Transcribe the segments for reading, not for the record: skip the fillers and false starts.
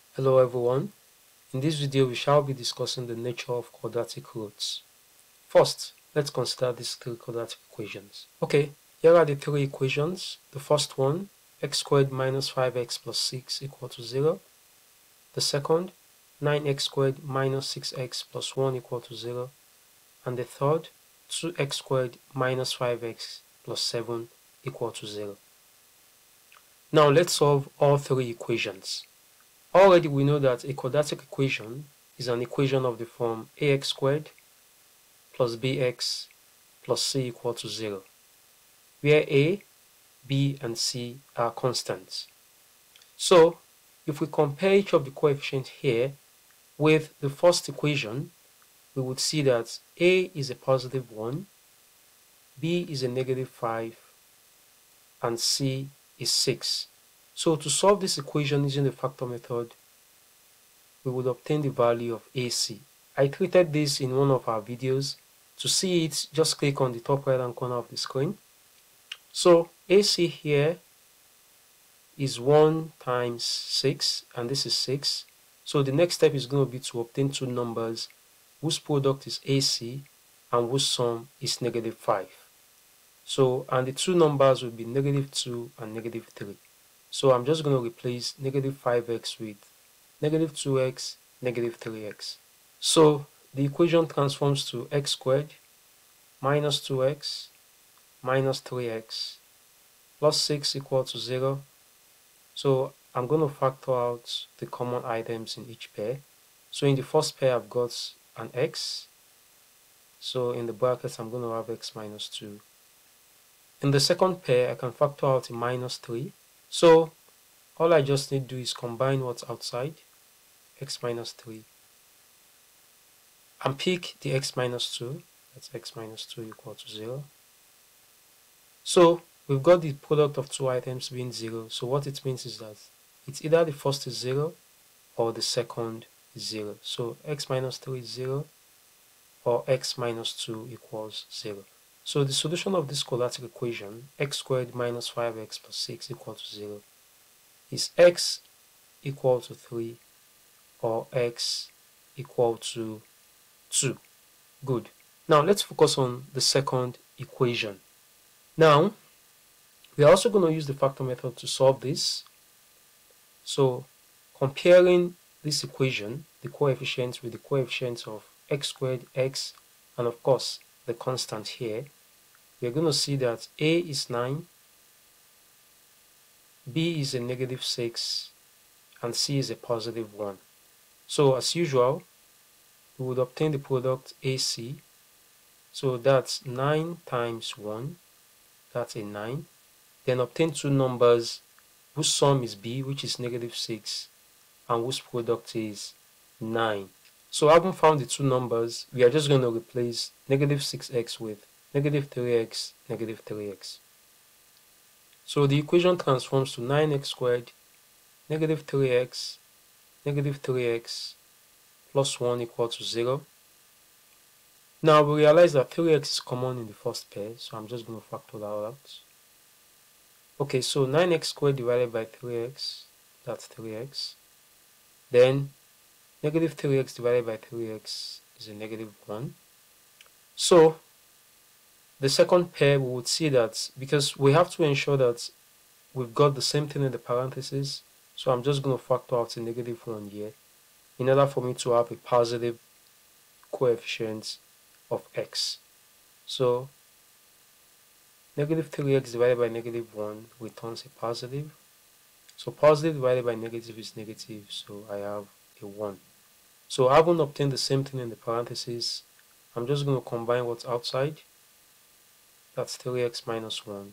Hello everyone. In this video we shall be discussing the nature of quadratic roots. First, let's consider these three quadratic equations. Okay, here are the three equations. The first one, x squared minus 5x plus 6 equal to 0. The second, 9x squared minus 6x plus 1 equal to 0. And the third, 2x squared minus 5x plus 7 equal to 0. Now let's solve all three equations. Already we know that a quadratic equation is an equation of the form ax squared plus bx plus c equal to 0, where a, b, and c are constants. So, if we compare each of the coefficients here with the first equation, we would see that a is a positive 1, b is a negative 5, and c is 6. So to solve this equation using the factor method, we would obtain the value of AC. I treated this in one of our videos. To see it, just click on the top right hand corner of the screen. So AC here is 1 times 6, and this is 6. So the next step is going to be to obtain two numbers whose product is AC and whose sum is negative 5. So, and the two numbers will be negative 2 and negative 3. So I'm just going to replace negative 5x with negative 2x, negative 3x. So the equation transforms to x squared minus 2x minus 3x plus 6 equal to 0. So I'm going to factor out the common items in each pair. So in the first pair I've got an x. So in the brackets I'm going to have x minus 2. In the second pair I can factor out a minus 3. So all I just need to do is combine what's outside, x minus 3, and pick the x minus 2, that's x minus 2 equal to 0. So we've got the product of two items being 0, so what it means is that it's either the first is 0 or the second is 0. So x minus 3 is 0 or x minus 2 equals 0. So the solution of this quadratic equation, x squared minus 5x plus 6 equal to 0, is x equal to 3 or x equal to 2. Good. Now let's focus on the second equation. Now we are also going to use the factor method to solve this. So comparing this equation, the coefficients with the coefficients of x squared, x, and of course the constant here, we are going to see that a is 9, b is a negative 6, and c is a positive 1. So as usual, we would obtain the product AC. So that's 9 times 1, that's a 9. Then obtain two numbers whose sum is b, which is negative 6, and whose product is 9. So having found the two numbers, we are just going to replace negative 6x with negative 3x, negative 3x. So the equation transforms to 9x squared, negative 3x, negative 3x, plus 1 equal to 0. Now we realize that 3x is common in the first pair, so I'm just going to factor that out. Okay, so 9x squared divided by 3x, that's 3x. Then negative 3x divided by 3x is a negative 1. So the second pair, we would see that because we have to ensure that we've got the same thing in the parentheses, so I'm just going to factor out a negative 1 here in order for me to have a positive coefficient of x. So negative 3x divided by negative 1 returns a positive. So positive divided by negative is negative, so I have a 1. So having obtained the same thing in the parentheses, I'm just going to combine what's outside, that's 3x minus 1,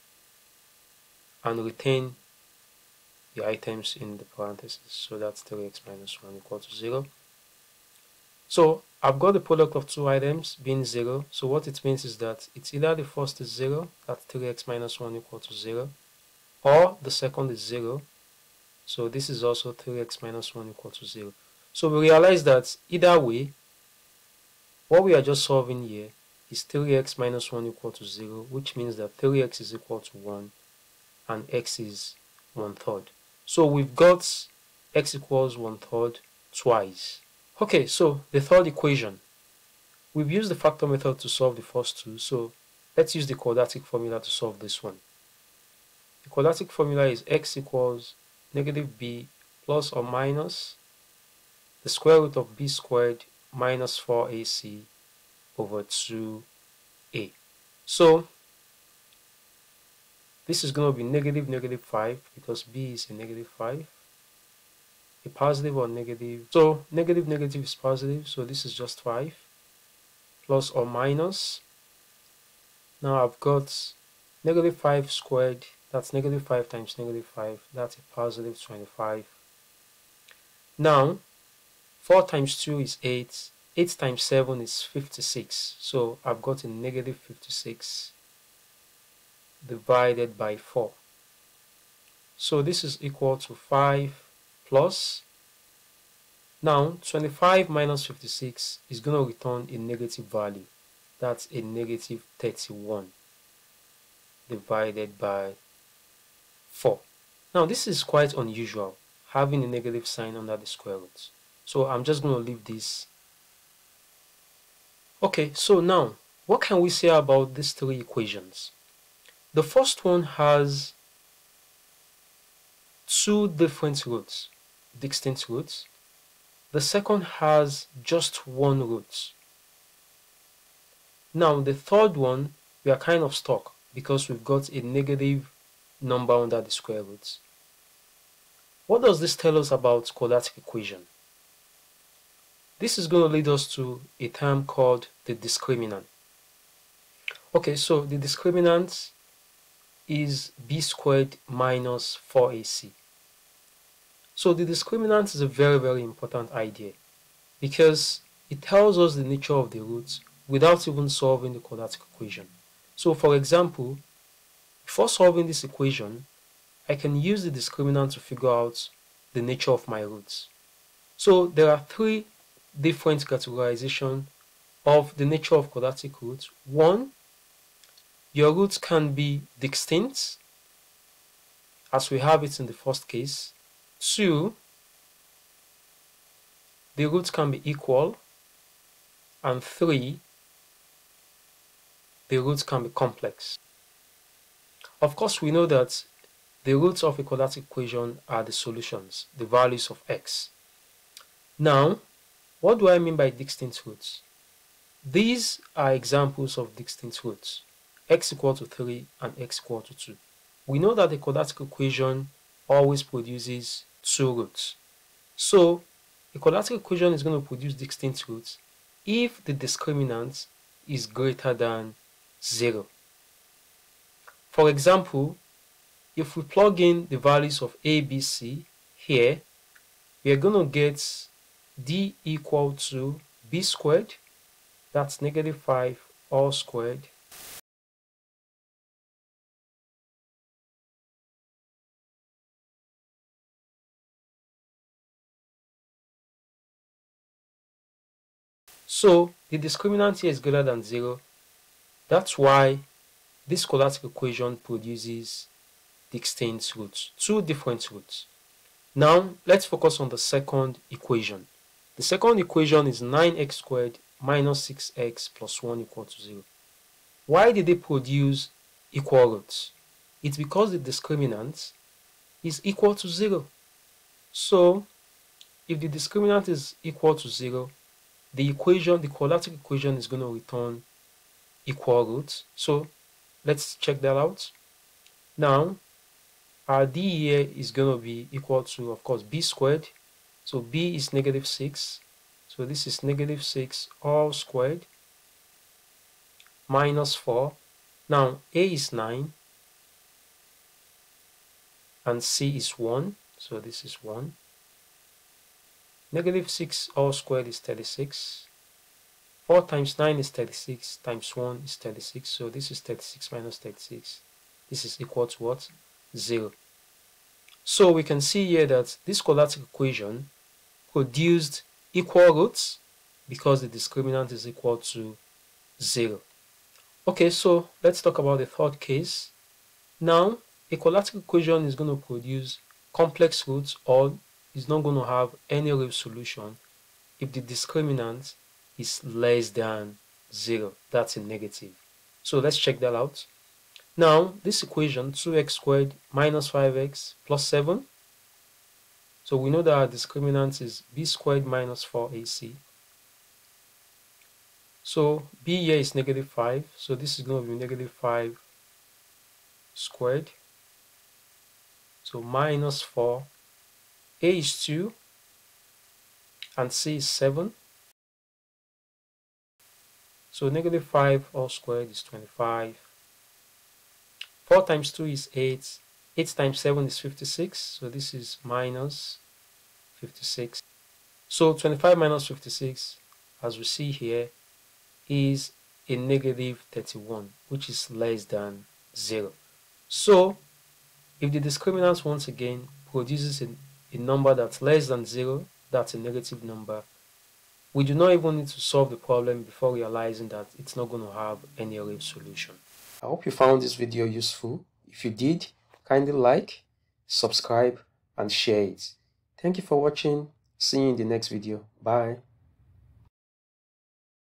and retain the items in the parentheses. So that's 3x minus 1 equal to 0. So I've got the product of two items being 0. So what it means is that it's either the first is 0, that's 3x minus 1 equal to 0, or the second is 0. So this is also 3x minus 1 equal to 0. So we realize that either way, what we are just solving here is 3x minus 1 equal to 0, which means that 3x is equal to 1 and x is 1/3. So we've got x equals 1/3 twice. Okay, so the third equation. We've used the factor method to solve the first two, so let's use the quadratic formula to solve this one. The quadratic formula is x equals negative b plus or minus the square root of b squared minus 4ac over 2a. So this is going to be negative 5 because b is a negative 5. A positive or negative. So negative is positive, so this is just 5 plus or minus. Now I've got negative 5 squared, that's negative 5 times negative 5, that's a positive 25. Now 4 times 2 is 8, 8 times 7 is 56, so I've got a negative 56 divided by 4. So this is equal to 5 plus, now 25 minus 56 is going to return a negative value. That's a negative 31 divided by 4. Now this is quite unusual, having a negative sign under the square root. So I'm just going to leave this. Okay, so now what can we say about these three equations? The first one has two different roots, distinct roots. The second has just one root. Now the third one, we are kind of stuck because we've got a negative number under the square root. What does this tell us about quadratic equation? This is going to lead us to a term called the discriminant. Okay, so the discriminant is b squared minus 4ac. So the discriminant is a very important idea because it tells us the nature of the roots without even solving the quadratic equation. So for example, before solving this equation, I can use the discriminant to figure out the nature of my roots. So there are three different categorization of the nature of quadratic roots. One, your roots can be distinct, as we have it in the first case. Two, the roots can be equal. And three, the roots can be complex. Of course, we know that the roots of a quadratic equation are the solutions, the values of x. Now, what do I mean by distinct roots? These are examples of distinct roots, x equal to 3 and x equal to 2. We know that the quadratic equation always produces two roots. So, a quadratic equation is going to produce distinct roots if the discriminant is greater than 0. For example, if we plug in the values of a, b, c here, we are going to get d equal to b squared, that's negative 5 all squared, so the discriminant here is greater than 0. That's why this quadratic equation produces distinct roots, two different roots. Now let's focus on the second equation. The second equation is 9x squared minus 6x plus 1 equal to 0. Why did they produce equal roots? It's because the discriminant is equal to 0. So if the discriminant is equal to 0, the quadratic equation is going to return equal roots. So let's check that out. Now our d here is going to be equal to, of course, b squared. So b is negative 6. So this is negative 6 all squared minus 4. Now a is 9 and c is 1. So this is 1. Negative 6 all squared is 36. 4 times 9 is 36 times 1 is 36. So this is 36 minus 36. This is equal to what? 0. So we can see here that this quadratic equation produced equal roots because the discriminant is equal to 0. Okay, so let's talk about the third case. Now, a quadratic equation is going to produce complex roots or is not going to have any real solution if the discriminant is less than 0. That's a negative. So let's check that out. Now, this equation, 2x squared minus 5x plus 7. So we know that our discriminant is b squared minus 4ac. So b here is negative 5. So this is going to be negative 5 squared. So minus 4. A is 2. And c is 7. So negative 5 all squared is 25. 4 times 2 is 8. 8 times 7 is 56. So this is minus 56. So 25 minus 56, as we see here, is a negative 31, which is less than 0. So if the discriminant once again produces a number that's less than 0, that's a negative number, we do not even need to solve the problem before realizing that it's not going to have any real solution. I hope you found this video useful. If you did, kindly like, subscribe, and share it. Thank you for watching. See you in the next video. Bye.